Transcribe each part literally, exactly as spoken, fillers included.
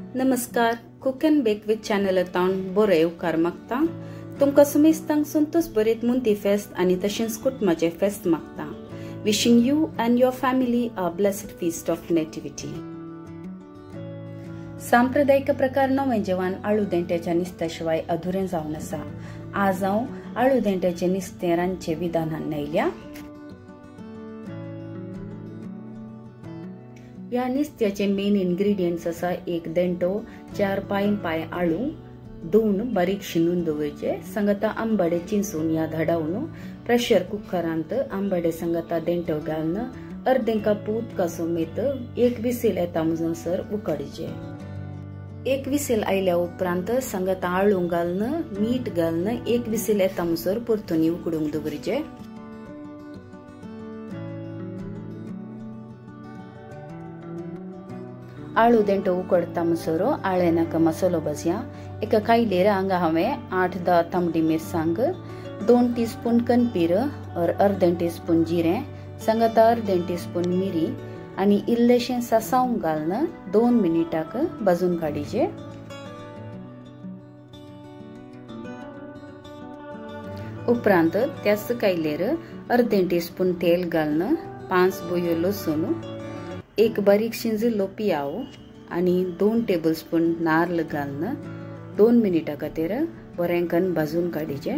नमस्कार, cook and bake with channel येवन बरो येवकार मागता. तुमकां सुमेस्तांक संतोष बरेत मुंती फेस्त आनी तशेंच कुटुंबाचे फेस्त मागता. Wishing you and your family a blessed feast of nativity. सांप्रदायिक प्रकार नवें जेवण आळू देंट्याच्या नुस्त्या शिवाय अधुरें जावन आसा. आज हांव आळू देंट्याचे नुस्तें रांदचे विधानान आयल्या. ह्या नुस्त्याचे मेन इन्ग्रेडियंट्स आसा एक देंटो, चार पांय पाय आळू, धुवन बारीक शिनून दवरचे, संगता आंबाडे चिंचून या धडावन प्रेशर कुकरांत आंबाडे संगता देंटो घालून अर्दें कप उदका समेत एक विसील येता म्हणसर उकडचे. एक विसील आयल्या उपरांत संगता आळू घालून मीठ घालून एक विसील येता म्हणसर परतून उकडूंक दवरचे. आळू देंटो उकडता म्हणसर आळ्यानाक मसालो भाजया. एका कायलेर हांगा हांवें आठ धा तांबडी मिरसांग, दोन टीस्पून कणपीर और अर्दें टीस्पून जिरें, संगता अर्दें टीस्पून मिरी आनी इल्लेशें सासांव घालून दोन मिनिटाक भाजून काडीचे. उपरांत त्याच कायलेर अर्दें टीस्पून तेल घालून पांच बोयो लसूण, एक बारीक शिंजिल्लो पियाव आनी दोन टेबल स्पून नारळ घालून दोन मिनिटां खातीर बरें करून भाजून काडीचे.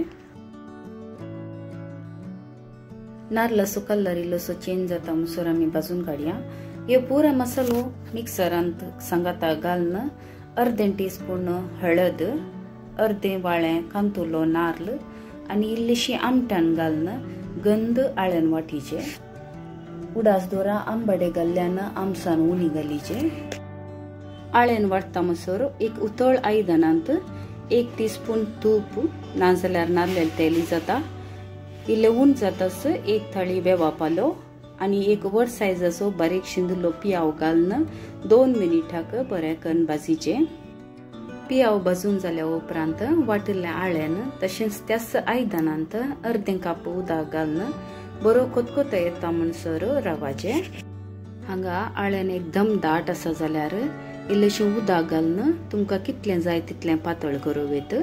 नारळाचो कलर इल्लोसो चेंज जाता म्हणसर आमी भाजून काडया. हे पुरो मसालो मिक्सरांत संगता घालून अर्दें टीस्पून हळद, अर्दें वाळें कांतुलो नारळ आनी इल्लीशी आमटाण घालून गंध आळ्यान वाटीचे. उडास दोरा आंबाडे घाल्ल्यान आमसान उणी घालीचे. आळ्यान वाटता म्हणसर एक उतळ आयदनांत एक टीस्पून तूप नाजाल्यार नाल्लेल तेली जाता, इल्ले उंच जातास एक थाळी बेवा पालो आनी एक व्हड सायजाचो बारीक शिंदिल्लो पियाव घालून दोन मिनिटाक बरें करून भाजीचे. पियाव भाजून जाल्या उपरांत वाटिल्ल्या आळ्यान तशेंच त्याच आयदनांत अर्दें कप उदक घालून बरो कोतकोतो येता म्हणसर रवाचे. हांगा आळ्यान एकदम दाट आसा जाल्यार इल्लेशें उदक घालून तुमकां कितलें जाय तितलें पातळ करूं येत.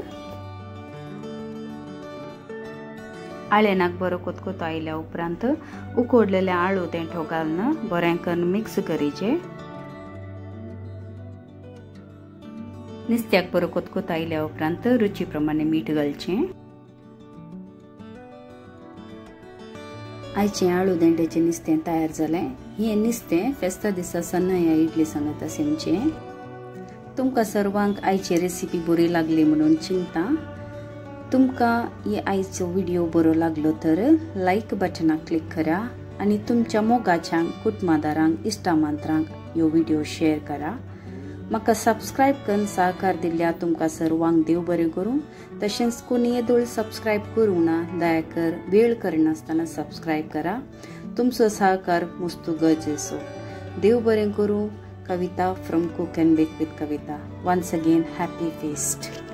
आळ्यानाक बरो कोतकोतो आयल्या उपरांत उकडलेले आळू देंठो घालून बरें करून मिक्स करीचे. नुस्त्याक बरो कोतकोतो आयल्या उपरांत रुची प्रमाणे मीठ घालचें. आयचें आळू देंट्याचें नुस्तें तयार जालें. हें नुस्तें फेस्ता दिसा सन्नाया इडली सांगता सेमचें. तुमकां सर्वांक आयची रेसिपी बरी लागली म्हणून चिंता. तुमकां ही आयचो व्हिडिओ बरो लागलो तर लायक बटनाक क्लिक करा आनी तुमच्या मोगाच्यांक कुटुंबादारांक इश्टामांत्रांक ह्यो व्हिडिओ शेअर करा. म्हाका सबस्क्रायब करून सहकार दिल्ल्या तुमकां सर्वांक देव बरें करूं. तशेंच कोणी येदोळ सबस्क्रायब करूं ना दया कर वेळ करनासतना सबस्क्रायब करा. तुमचो सहकार मस्त गरजेचो. देव बरें करूं. Kavita from cook and bake with Kavita. Once again happy fest.